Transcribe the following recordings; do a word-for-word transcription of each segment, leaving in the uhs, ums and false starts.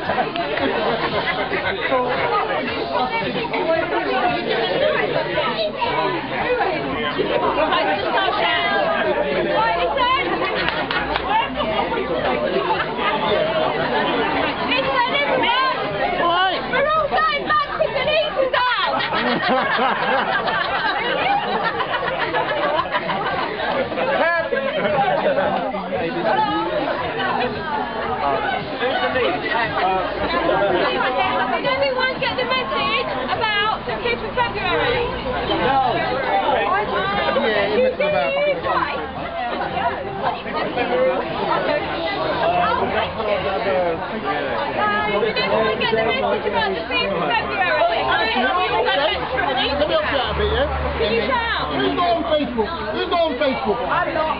We're all going back to Kingsdale! Did everyone get the message about the fifth of February? No. Yeah, it must about. Did everyone get the message about the fifth of February? Let me help you out a bit, yeah? Can you shout? Who's not on Facebook? Who's not on Facebook? I'm not.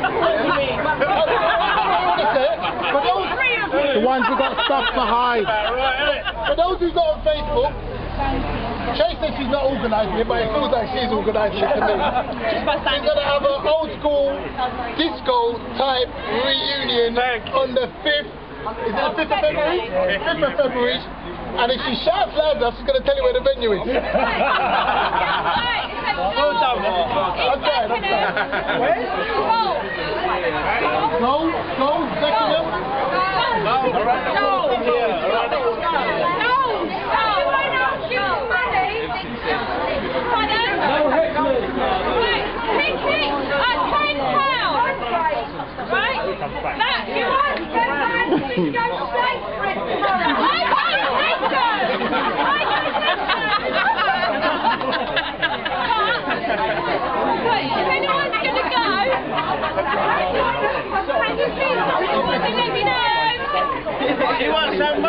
For those, the ones who got stuff to hide. For those who's not on Facebook, Tracy says she's not organising it, but it feels like she's organising it to me. She's going to have an old school disco type reunion on the fifth. Is it the fifth of February? fifth of February. And if she shouts loud enough, she's going to tell you where the venue is. Well done. I'm trying, I'm trying. Where? Go, go, second up. No. No. No. Right, pick it at ten pounds. Right? That you want ten pounds to go straight for it tomorrow. I don't think so. I don't think so. Wait, if anyone's gonna go, can you see something? Let me know. You want some